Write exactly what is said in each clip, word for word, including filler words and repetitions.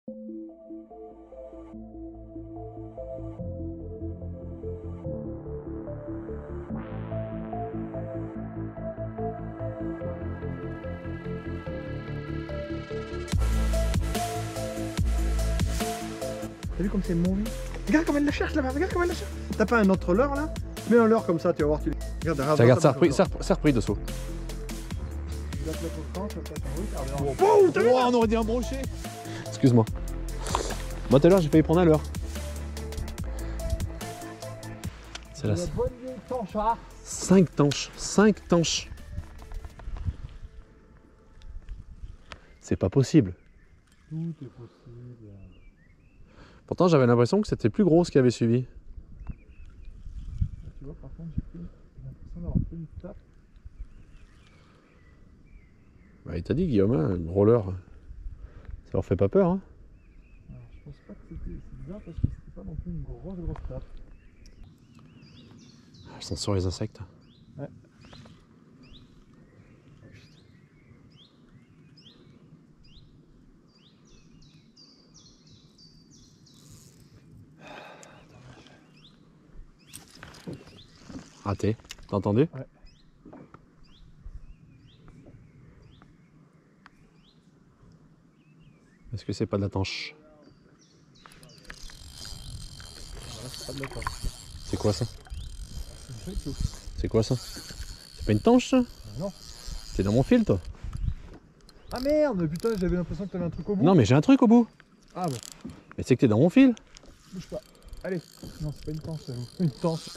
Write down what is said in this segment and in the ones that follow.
T'as vu comme c'est mauvais? Regarde comme elle la cherche là-bas, regarde comme elle la cherche. T'as pas un autre leurre là? Mets un leurre comme ça, tu vas voir. Tu... Regarde, regarde, regarde, ça a repris, ça a repris dessous. Oh, on aurait dit un brochet. Excuse-moi. Moi tout à l'heure j'ai failli prendre un leurre. C'est la bonne vieille tanche. cinq tanches, cinq tanches. C'est pas possible. Tout est possible. Pourtant j'avais l'impression que c'était plus gros ce qui avait suivi. Tu vois, par contre, j'ai l'impression d'avoir fait une tape. Bah, il t'a dit Guillaume, hein, un gros leurre. Ça leur fait pas peur, hein? Alors, je pense pas que c'était bizarre parce que c'était pas non plus une grosse grosse tape. Elles sont sur les insectes. Ouais. Raté, t'as entendu? Ouais. Est-ce que c'est pas de la tanche? C'est quoi ça? C'est quoi ça? C'est pas une tanche ça? Non. T'es dans mon fil toi? Ah merde, putain, j'avais l'impression que t'avais un truc au bout. Non mais j'ai un truc au bout. Ah bon. Mais c'est que t'es dans mon fil. Bouge pas. Allez. Non, c'est pas une tanche, c'est une tanche.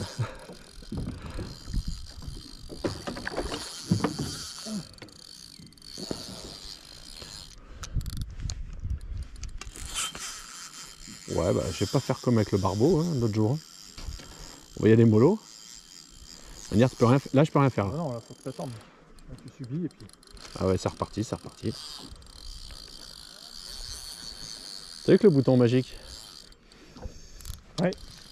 Ouais bah je vais pas faire comme avec le barbeau hein, l'autre jour. Hein. On va y aller mollo. Manière, tu peux rien... Là je peux rien faire. Ah non, là faut que t'attendes. Là tu subis et puis. Ah ouais c'est reparti, c'est reparti. T'as vu que le bouton magique? Ouais.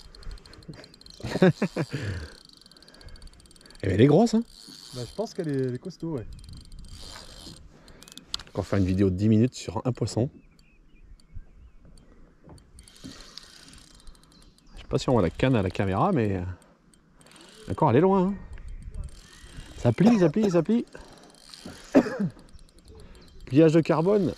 Et elle est grosse hein. Bah je pense qu'elle est, elle est costaud ouais. Encore faire une vidéo de dix minutes sur un poisson. Je sais pas si on voit la canne à la caméra mais... D'accord, elle est loin hein. Ça plie, ça plie, ça plie. Pliage de carbone.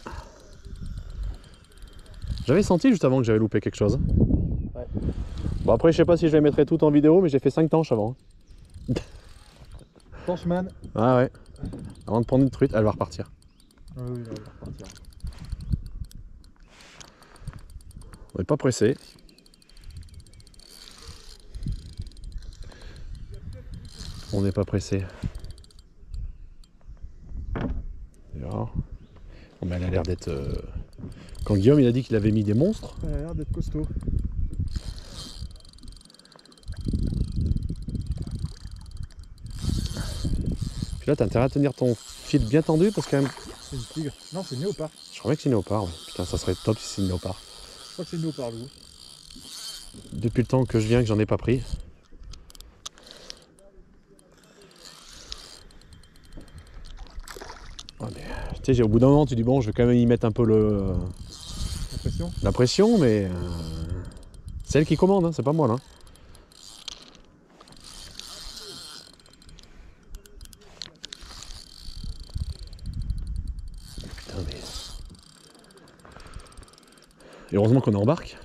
J'avais senti juste avant que j'avais loupé quelque chose. Ouais. Bon après je sais pas si je les mettrai toutes en vidéo mais j'ai fait cinq tanches avant. Tancheman. Ah ouais. Avant de prendre une truite, elle va repartir. Ah oui, elle va repartir. On n'est pas pressé. On n'est pas pressé. Alors, bon, ben, elle a l'air d'être... Euh... Quand Guillaume il a dit qu'il avait mis des monstres. Elle a l'air d'être costaud. Puis là, t'as intérêt à tenir ton fil bien tendu parce que... C'est une tigre. Non, c'est une léopard. Je croyais que c'est une léopard. Ouais. Putain, ça serait top si c'est une léopard. Je crois que c'est une léopard, Lou. Depuis le temps que je viens, que j'en ai pas pris. Oh, mais, tu sais, au bout d'un moment, tu dis bon, je vais quand même y mettre un peu le... La pression. La pression, mais... Euh... C'est elle qui commande, hein, c'est pas moi, là. Putain, mais... Et heureusement qu'on est en barque.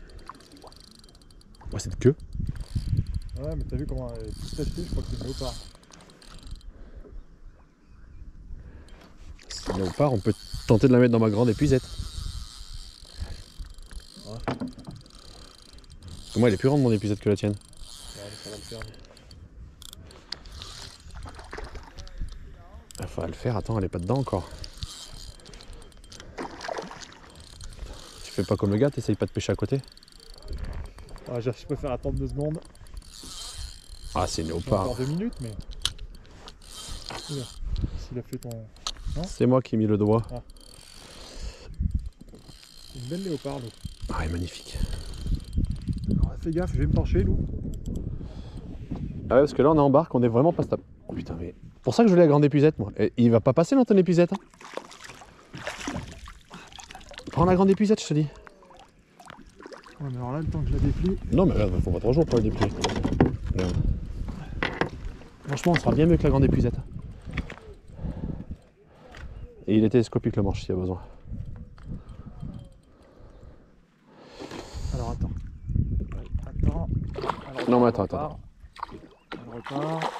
Ouais, c'est de queue. Ouais, mais t'as vu comment elle est toute tachetée, je crois que c'est une léopard. C'est une léopard, on peut tenter de la mettre dans ma grande épuisette. Ouais. Parce que moi, elle est plus grande mon épuisette que la tienne. Ouais, ça va le faire. Il faut le faire, attends, elle est pas dedans encore. Tu fais pas comme le gars, t'essayes pas de pêcher à côté. Ah, je préfère attendre deux secondes. Ah, c'est une léopard. Encore deux minutes, mais. S'il a fait ton. C'est moi qui ai mis le doigt. Ah. Une belle léopard, Lou. Ah, elle est magnifique. Alors, fais gaffe, je vais me pencher, Lou. Ah ouais, parce que là, on est en barque, on est vraiment pas stable. Oh putain, mais. Pour ça que je voulais la grande épuisette, moi. Et il va pas passer dans ton épuisette. Hein. Prends la grande épuisette, je te dis. Ouais, mais alors là, le temps que je la déplie. Non, mais là, faut pas trois jours pour la déplier. Regarde. Franchement, ça sera bien mieux que la grande épuisette. Et il est télescopique le manche s'il y a besoin. Alors attends. Attends. Alors, Non, mais attends, attends. On repart.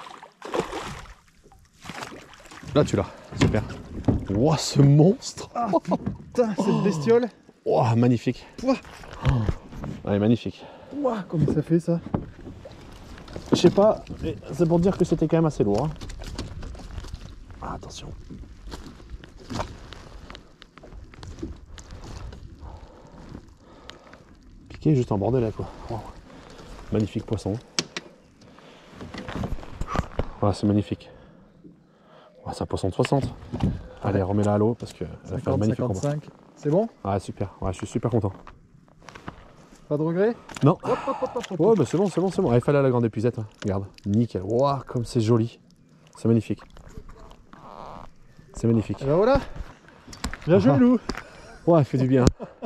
Là, tu l'as. Super. Ouah, ce monstre. Ah putain, cette bestiole. Ouah, magnifique. Pouah. Ouais, magnifique. Ouah, comment ça fait ça? Je sais pas, mais c'est pour dire que c'était quand même assez lourd. Hein. Ah, attention. Piqué juste en bordel là, quoi. Wow. Magnifique poisson. Voilà, c'est magnifique. Ouais, c'est un poisson de soixante. Allez, remets-la à l'eau parce que elle va faire un magnifique combat. cinquante-cinq. C'est bon? Ah, super. Ouais, je suis super content. Pas de regret? Non. Hop, hop, hop, hop, hop. Ouais, bah c'est bon, c'est bon, c'est bon. Il fallait à la grande épuisette. Hein. Regarde, nickel. Waouh, comme c'est joli. C'est magnifique. C'est magnifique. Et ben voilà. Bien joué, Ah. le loup. Ouais, il fait du bien.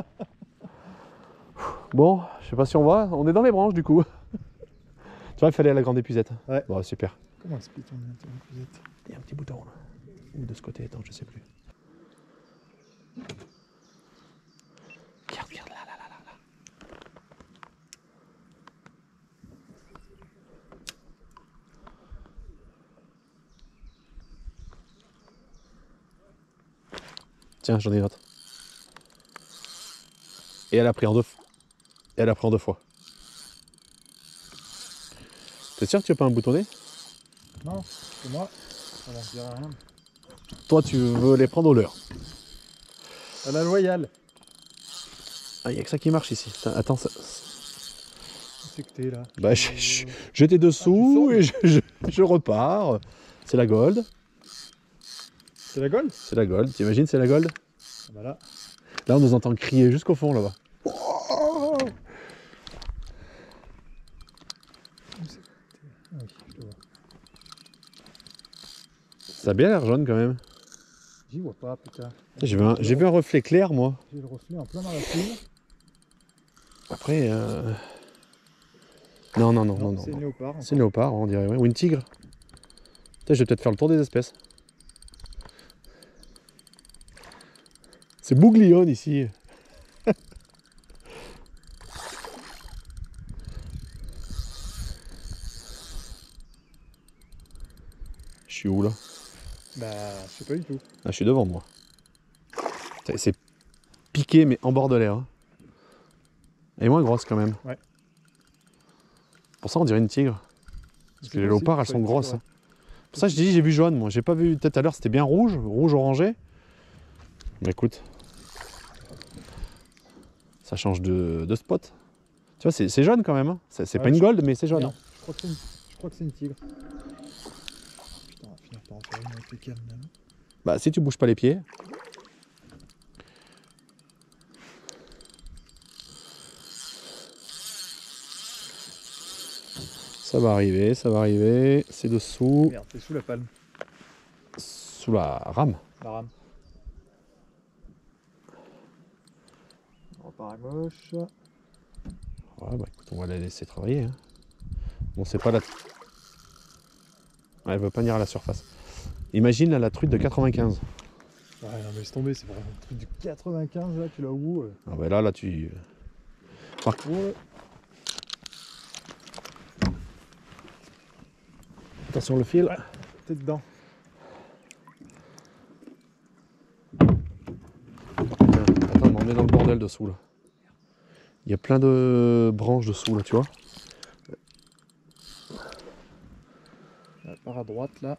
Bon, je sais pas si on va. On est dans les branches du coup. Tu vois, il fallait à la grande épuisette. Ouais. Bon, super. Comment explique on est épuisette? Il y a un petit bouton là. Ou de ce côté, attends, je sais plus. Regarde, regarde, là, là, là, là, là. Tiens, j'en ai une autre. Et elle a pris en deux fois. Et elle a pris en deux fois. T'es sûr que tu veux pas un boutonné? Non, c'est moi. Alors, je dirais rien. Toi, tu veux les prendre au leurre. À la loyale. Ah, il n'y a que ça qui marche ici. Attends, ça... C'est que t'es là. Bah, je- je- j'étais dessous Ah, et je, je, je repars. C'est la gold. C'est la gold? C'est la gold. T'imagines, c'est la gold? Ah bah là. Là, on nous entend crier jusqu'au fond, là-bas. Oh, oui, je te vois. Ça a bien l'air jaune quand même. J'y vois pas, putain. J'ai vu, un- j'ai vu un reflet clair, moi. J'ai le reflet en plein dans la file. Après. Euh... Non, non, non, non, non. C'est non. le léopard. C'est le léopard, on dirait. Ouais. Ou une tigre. Putain, je vais peut-être faire le tour des espèces. C'est Bouglione ici. Je suis où là? Bah, je sais pas du tout. Ah, je suis devant moi. C'est- C'est piqué mais en bord de l'air. Hein. Elle est moins grosse quand même. Ouais. Pour ça on dirait une tigre. Parce que les léopards elles sont grosses. Ouais. Hein. Pour ça je dis j'ai vu jaune moi. J'ai pas vu peut-être à l'heure c'était bien rouge, rouge orangé. Mais écoute. Ça change de, de spot. Tu vois c'est jaune quand même. Hein. C'est Ouais, pas une je- gold mais c'est jaune. Non, Hein. je crois que c'est une... je crois que c'est une tigre. Putain, on va finir par en faire une avec les cannes là. Bah si tu bouges pas les pieds. Ça va arriver, ça va arriver. C'est dessous. Merde, c'est sous la palme. Sous la rame. La rame. On repart à gauche. Ouais, bah écoute, on va la laisser travailler. Hein. Bon, c'est pas la. Ouais, elle veut pas venir à la surface. Imagine là, la truite de quatre-vingt-quinze. Ouais, non, mais laisse tomber, c'est vraiment un truc du quatre-vingt-quinze là, tu l'as où euh... Ah, bah là, là, tu. Par... Ouais. Attention le fil. Ouais, t'es dedans. Attends, on est dans le bordel dessous là. Il y a plein de branches dessous là, tu vois. Elle part à droite là.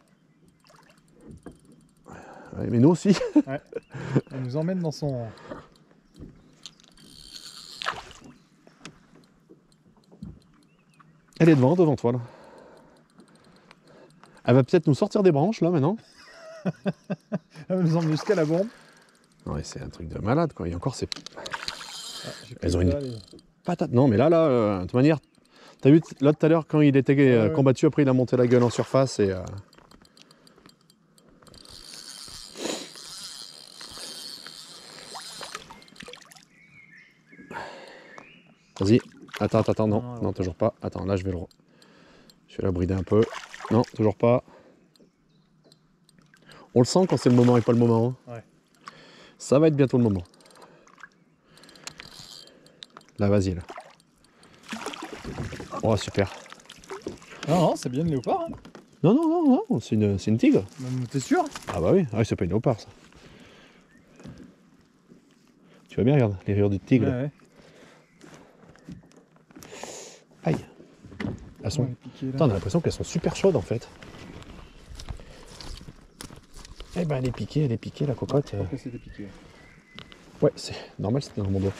Ouais, mais nous aussi. Ouais. Elle nous emmène dans son. Elle est devant, devant toi là. Elle va peut-être nous sortir des branches là maintenant. Elle nous emmène jusqu'à la bombe. Non, mais c'est un truc de malade quoi. Et encore, c'est Ah, j'ai plus Elles ont que une- dalle et- patate. Non, mais là, là, euh, de toute manière, t'as vu t- là tout à l'heure quand il était euh, Ouais, ouais. combattu, après il a monté la gueule en surface et. euh, Vas-y. Attends, attends, attends, non. Non, Non, non, toujours pas. Attends, là, je vais le... Je vais la brider un peu. Non, toujours pas. On le sent quand c'est le moment et pas le moment. Hein. Ouais. Ça va être bientôt le moment. Là, vas-y, là. Oh, super. Non, non, c'est bien une léopard. Hein. Non, non, non, non, c'est une, c'est une tigre. T'es sûr? Ah bah oui, ah, c'est pas une léopard, ça. Tu vois bien, regarde, les rayures du tigre. Ouais, ouais. Aïe. Elles sont... Ouais, piqué, là. Putain, on a l'impression qu'elles sont super chaudes, en fait. Eh ben, elle est piquée, elle est piquée, la cocotte. Je crois que c'était piqué. Ouais, c'est normal, c'était dans mon doigt.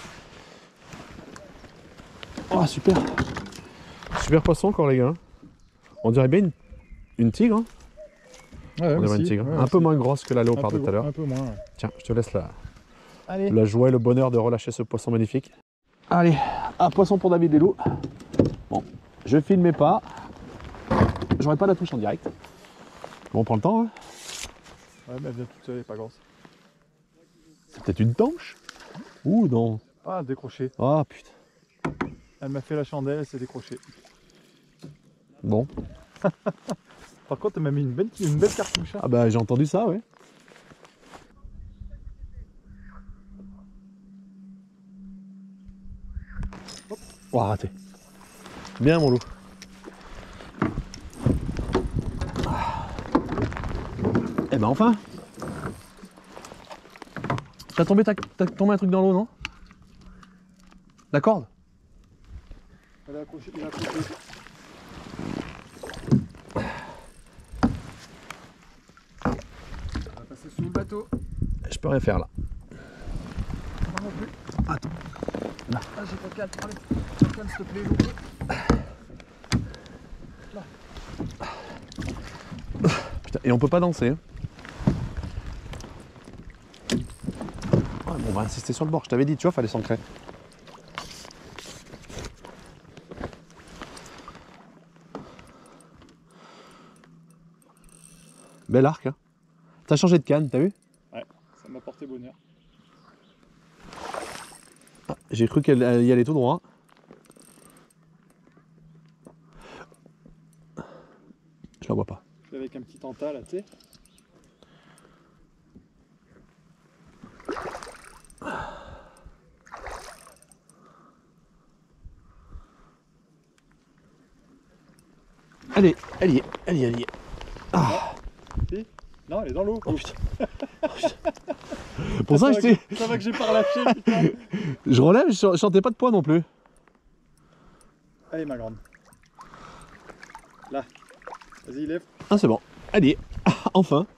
Oh, super. Super poisson encore, les gars. On dirait bien une, une tigre. Hein. Ouais, On dirait une tigre. un peu moins grosse que la léopard de tout à l'heure. Un peu moins, ouais. Tiens, je te laisse la, Allez. la joie et le bonheur de relâcher ce poisson magnifique. Allez, un poisson pour David Lelou. Bon, je filmais pas. J'aurais pas la touche en direct. Bon, on prend le temps. Hein. Ouais, mais elle vient toute seule, elle est pas grosse. C'est peut-être une tanche. Ouh, non. Ah, décroché. Ah, putain. Elle m'a fait la chandelle, elle s'est décrochée. Bon. Par contre, elle m'a mis une belle, une belle cartouche. Hein. Ah bah, j'ai entendu ça, ouais. Oh, raté. Bien, mon loup. Eh ben, enfin. T'as tombé, t'as tombé un truc dans l'eau, non? La corde? Elle a accroché, il a accroché. Elle va passer sous le bateau. Je peux rien faire là. Moi non plus. Attends. Là. Ah, j'ai pas de calme. Allez, tiens, calme, s'il te plaît, Lou. Là. Putain, et on peut pas danser. Hein. Ouais, bon, on va insister sur le bord. Je t'avais dit, tu vois, fallait s'ancrer. Bel arc. Hein. T'as changé de canne, t'as vu? Ouais, ça m'a porté bonheur. Ah, j'ai cru qu'elle y allait tout droit. Je la vois pas. Avec un petit tenta là, tu sais. Allez, elle y est, elle y est, elle y est. Ah. Si. Non, elle est dans l'eau. Oh putain. Oh, putain. Pour ça, ça, je va t'ai... que, ça va que j'ai pas relâché, putain. Je relève, je chantais pas de poids non plus. Allez, ma grande. Là. Vas-y, lève. Ah, c'est bon. Allez, ah, enfin.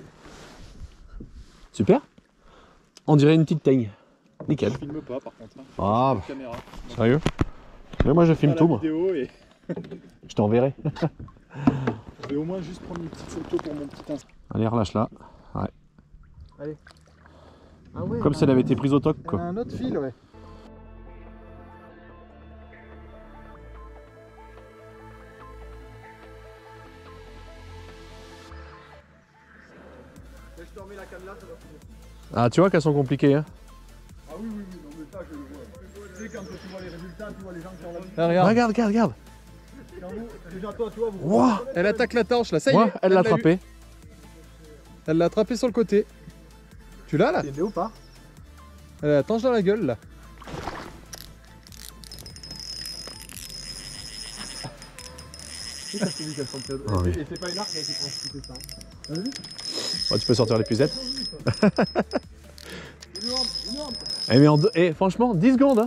Super. On dirait une petite teigne. Nickel. Je filme pas, par contre. Hein. Ah, bah. Caméra. Sérieux? Mais moi, je filme tout, moi. Vidéo et... Je t'enverrai. Je vais au moins juste prendre une petite photo pour mon petit instant. Allez, relâche-la. Ouais. Allez. Ah ouais, Comme si elle avait été prise au toc, elle quoi. a un autre fil, ouais. Je te remets la canne là, ça va finir. Ah, tu vois qu'elles sont compliquées, hein. Ah oui, oui, oui, non, mais ça, je le vois. Tu sais, quand tu vois les résultats, tu vois les gens qui ont la vie. Regarde, regarde, regarde. regarde. Déjà, toi, tu vois, vous... Wow. Elle attaque la torche, là, ça y Ouais, est. elle l'a eu. attrapé. Elle l'a attrapé sur le côté. Tu l'as, là? C'est ou pas? Elle a la tanche dans la gueule, là. Ah, oui. Et c'est pas une arc qui a été transcritée ça. Oh, tu peux sortir l'épuisette. Eh mais en deux... eh, franchement, dix secondes. Hein.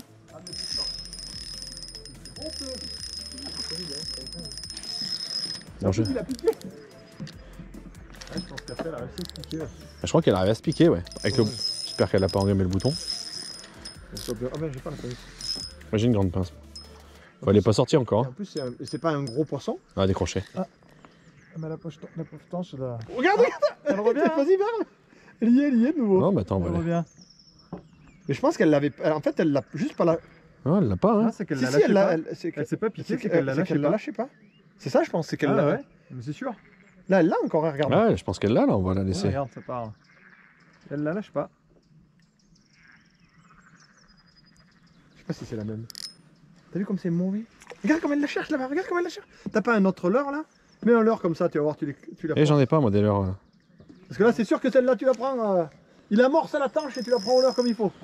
Non, je... Il a piqué. Je pense qu'après elle a réussi à se piquer. je crois qu'elle arrive à se piquer, ouais. Avec le... J'espère qu'elle a pas engamé le bouton. Ah ben j'ai pas la pince. Moi j'ai une grande pince. Bon, elle est pas sortie encore. En plus c'est pas un gros poisson. Ah, décroché. Ah. Mais la poche la pauvre tanche là. Regarde, regarde. Elle revient. Vas-y, viens. Elle y est, elle y est de nouveau. Non, mais attends, on va Elle aller. revient. Mais je pense qu'elle l'avait. En fait, elle l'a juste pas la. Non, elle l'a pas, hein. Ah, c'est qu'elle Si, l'a si, lâché elle l'a- pas. elle- c'est que- Elle s'est pas piquée, c'est c'est que- qu'elle l'a c'est lâché qu'elle l'a pas. lâché pas. C'est ça, je pense, c'est qu'elle Ah l'a. ouais, mais c'est sûr. Là, elle l'a encore, hein, regarde. Ouais, je pense qu'elle l'a, là, on va la Ouais, laisser. regarde, ça part. Elle la lâche pas. Je sais pas si c'est la même. T'as vu comme c'est mauvais? Regarde comme elle la cherche là-bas, regarde comme elle la cherche. T'as pas un autre leurre là? Mets un leurre comme ça, tu vas voir, tu, les, tu la Et j'en ai pas moi des leurres. euh. Parce que là, c'est sûr que celle-là, tu la prends. Euh... Il amorce à la tanche et tu la prends au leurre comme il faut.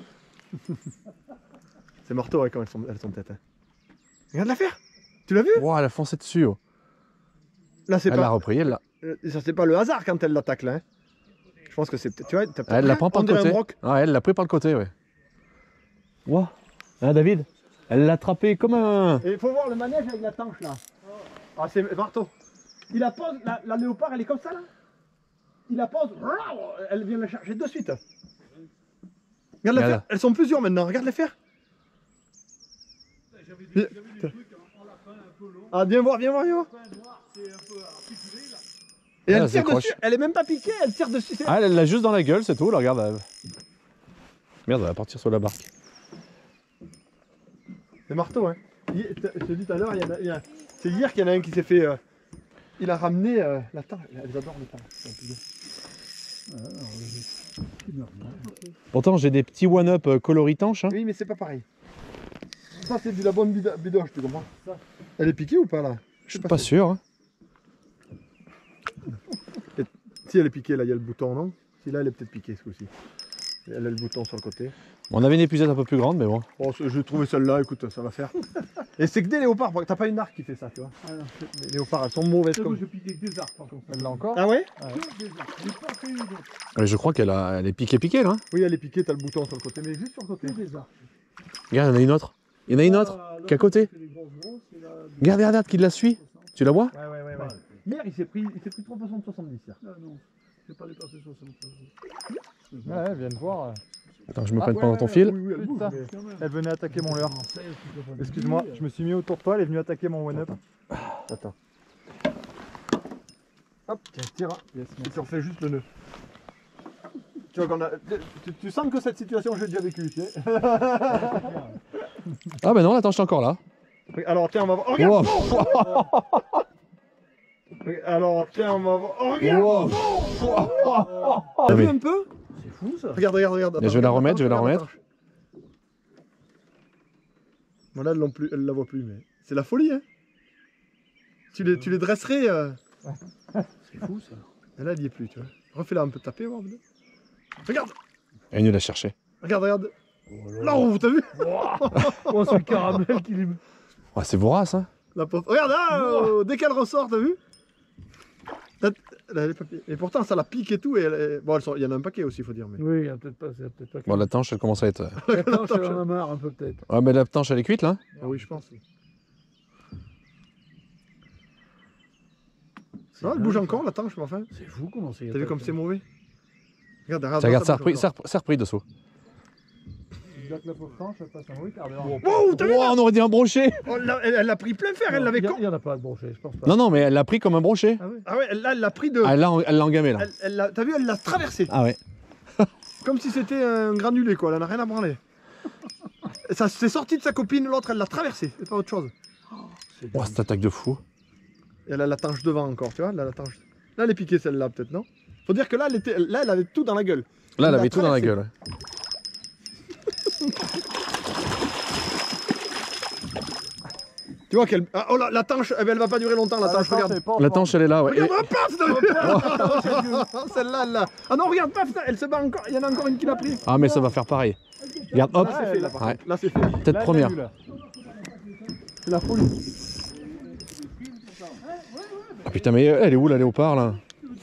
C'est marteau ouais, quand elles sont, elles sont têtes. Hein. Regarde la faire. Tu l'as vu? Wow, elle a foncé dessus. Oh. Là, c'est Elle pas. l'a repris, elle l'a. Ça, c'est pas le hasard quand elle l'attaque là. Hein. Je pense que c'est peut-être. Tu vois, t'as Elle la prend par on le dirait un côté. broc. Ouais, elle l'a pris par le côté, ouais. Wow. Hein, David? Elle l'a attrapé comme un. Et il faut voir le manège avec la tanche là. Ah, c'est marteau. Il la pose, la, la léopard, elle est comme ça là. Il la pose, elle vient la chercher de suite. Regarde la Regarde. faire. Elles sont plusieurs maintenant, regarde les faire. Ah, viens voir, viens voir, viens voir. Et elle Ah, tire c'est dessus, elle est même pas piquée, elle tire dessus. Ah, elle l'a juste dans la gueule, c'est tout, là, regarde. Elle... Merde, elle va partir sur la barque. C'est marteau, hein. Je te dis tout à l'heure, il y en a, il y a... c'est hier qu'il y en a un qui s'est fait. Euh... Il a ramené euh, la tanche. Elles adorent les tanches. Pourtant, j'ai des petits one-up euh, coloris tanches. Hein. Oui, mais c'est pas pareil. Ça, c'est de la bonne bida- bidoche, tu comprends? Elle est piquée ou pas là? Je suis pas sûr. Hein. Et, si elle est piquée, là, il y a le bouton, non? Si là, elle est peut-être piquée ce coup-ci. Elle a le bouton sur le côté. On avait une épuisette un peu plus grande, mais bon. Oh, j'ai trouvé celle-là, écoute, ça va faire. Et c'est que des léopards, t'as pas une arc qui fait ça, tu vois. Ah non, Les léopards, elles sont mauvaises c'est comme. moi, je piquais que des arbres par contre. Elle l'a encore? Ah ouais? Que des arbres. J'ai pas fait une autre. Ouais, je crois qu'elle a... elle est piquée piquée là. Hein. Oui, elle est piquée, t'as le bouton sur le côté, mais juste sur le côté. Que des arbres. Regarde, il y en a une autre. Il y en a une autre Ah, là, qui est à côté. c'est les grosses grosses, et là, Regarde, regarde, regarde, qui la suit. Tu la vois? Ouais, ouais, ouais. ouais. Hier, il s'est pris, il s'est pris trois poissons de soixante-dix. Hier. Ah non, c'est pas dépassé soixante. Ouais, viens de voir. Attends, je me Ah, prenne Ouais, pas dans ouais, ton ouais, fil. Oui, oui, elle bouge, Putain. mais- Quand même. Elle venait attaquer mon leurre. Non, ça y est, tu peux pas- Excuse-moi, je me suis mis autour de toi, elle est venue attaquer mon one-up. Attends. Hop, tiens, tire. Yes, Et tu refais juste le nœud. Tu vois qu'on a. Tu, tu sens que cette situation, j'ai déjà vécu, tu sais. Ah bah non, attends, je suis encore là. Alors, tiens, on va voir. Oh, regarde! Wow. Alors, tiens, on va voir. Oh, regarde! Wow. T'as Ah, vu mais- un peu? C'est fou ça. Regarde, regarde, regarde. Je vais la remettre, je vais la Regarde, remettre. attends. Bon, là, elles l'ont plus, elles la voient plus, mais c'est la folie, hein. Tu les, tu les dresserais. euh, C'est fou ça. Et là, elle y est plus, tu vois. Refais-la un peu taper, voir. peut-être. Regarde, Elle est venue la chercher. regarde, regarde. Là, oh, t'as vu? Oh, c'est le caramel qui lui. Ouais, c'est vorace, hein. La pauvre. Regarde, ah, euh, dès qu'elle ressort, t'as vu? Là, là, elle est pas piquée. Et pourtant, ça la pique et tout. Et elle est- Bon, elles sont- il y en a un paquet aussi, il faut dire. Mais... Oui, il y a peut-être pas. C'est peut-être pas. Bon, la tanche, elle commence à être. euh, Attends, je en a marre un peu peut-être. Ouais, mais la tanche, elle est cuite là. Ah oui, je pense. C'est Ah, elle dingue, bouge ça. encore, la tanche, mais enfin. C'est fou comment c'est. T'as vu comme c'est mauvais? Regarde, regarde, Ça, regarde, ça a bouge repris, encore. ça a repris- ça a repris dessous. Tu que la pauvre tanche, elle passe un mauvais quart d'heure. Wow, t'as vu? Oh, on aurait dit un brochet. Oh, là, elle elle l'a pris plein fer, elle l'avait Il y a- con. Il y en a pas de brochet, je pense pas. Non, non, mais elle l'a pris comme un brochet. Ah oui. Ah ouais, elle- là, elle l'a pris de. Ah, là, on- elle l'a engamé là. Elle, elle l'a- T'as vu, elle l'a traversé. Ah ouais. Comme si c'était un granulé, quoi. Elle en a rien à branler. Ça s'est sorti de sa copine, l'autre, elle l'a traversé. C'est pas autre chose. C'est Oh, cette attaque de fou. Et elle a la tanche devant encore, tu vois. Là, la tanche. Là, elle est piquée, celle-là, peut-être, non? Faut dire que là, elle, était... là, elle avait tout dans la gueule. Là, elle l'a avait tout dans la traversé. gueule. Tu vois qu'elle. Ah, oh là, la tanche, eh ben, elle va pas durer longtemps, la tanche, regarde. La tanche, elle est là, ouais. Regarde, oh, paf! Celle-là, elle l'a. Ah non, regarde, paf, elle se bat encore. Il y en a encore une qui l'a pris. Ah, mais ça va faire pareil. Regarde, hop. Là, c'est fait, là, par Ouais. contre. Là, c'est fait. Peut-être première. C'est la folie. Ah, putain, mais elle est où la léopard là?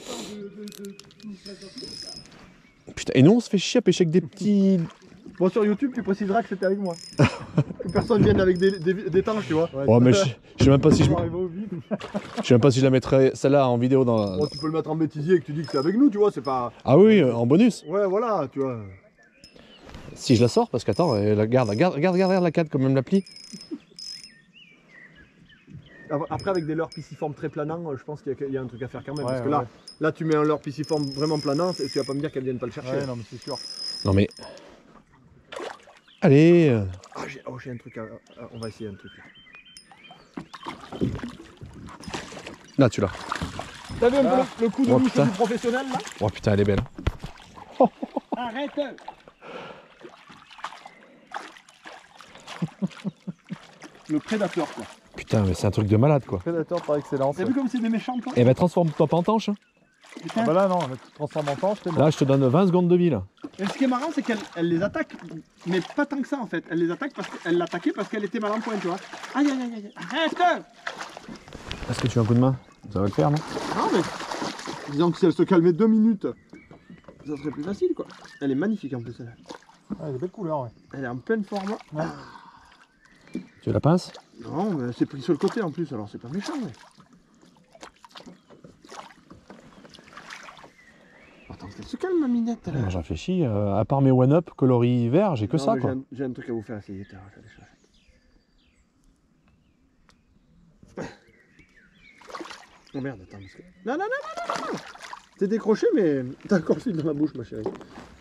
Putain, et nous on se fait chier à pêcher avec des petits. Bon, sur YouTube, tu préciseras que c'était avec moi. Que personne vienne avec des, des, des tanches, tu vois. Oh, mais je je sais même pas si je, Arriver au vide. je sais même pas si je la mettrais celle-là en vidéo dans. Bon, tu peux le mettre en bêtisier et que tu dis que c'est avec nous, tu vois, c'est pas. Ah oui, euh, en bonus. Ouais, voilà, tu vois. Si je la sors, parce qu'attends, elle- regarde, regarde, regarde, regarde, regarde la canne comme elle me la plie. Après, avec des leurres pisciformes très planants, je pense qu'il y, a- il y a un truc à faire quand même. Ouais, parce que ouais, là, ouais. là, tu mets un leurre pisciforme vraiment planant, et tu vas pas me dire qu'elles viennent pas le chercher. Ouais, non, mais c'est sûr. Non mais. Allez. euh, Ah, j'ai oh, j'ai un truc à, à- On va essayer un truc. Là, tu l'as. T'as vu un peu le, le coup de Oh, louche putain. du professionnel là? Oh putain, elle est belle. Arrête! Le prédateur quoi. Putain, mais c'est un truc de malade quoi. Prédateur par excellence. T'as vu comme c'est des méchants toi? Eh ben transforme-toi pas en tanche. Putain. Ah bah là non, là, tu te transformes en tanche, t'es mort. Là je te donne vingt secondes de vie là. Et ce qui est marrant c'est qu'elle elle les attaque, mais pas tant que ça en fait. Elle les attaque parce qu'elle l'attaquait parce qu'elle était mal en point, tu vois. Aïe aïe aïe aïe. Arrête! Est-ce que tu as un coup de main? Ça va le faire non? Non mais. Disons que si elle se calmait deux minutes, ça serait plus facile quoi. Elle est magnifique en plus elle. Ah, des belles couleurs, ouais. Elle est en pleine forme. Ouais. Tu veux la pince? Non mais c'est pris sur le côté en plus alors c'est pas méchant mais. Attends, qu'elle se calme ma minette là. Moi je réfléchis, euh, à part mes one-up coloris vert, j'ai que Non, ça mais quoi. j'ai un- J'ai un, truc à vous faire essayer. Tiens, regardez ça. Oh merde, attends. Parce que... Non, non, non, non, non, non. T'es décroché, mais t'as encore le fil dans la bouche, ma chérie.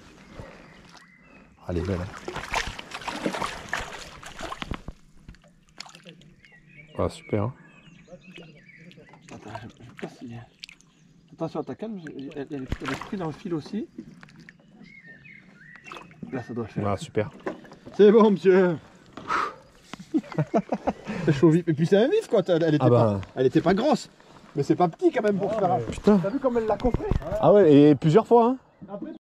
Ah, elle est belle. Hein. Ah, super. Hein. Attends, je, je passe bien. Attention à ta canne, elle, elle, elle est prise dans le fil aussi. Là, ça doit le faire. Ah, super. C'est bon, monsieur. C'est chaud vif. Et puis c'est un vif, quoi. Elle était, Ah bah. pas, elle était pas grosse. Mais c'est pas petit quand même pour faire un. Putain. T'as vu comme elle l'a coffré? Ah ouais, et plusieurs fois. Hein. Après,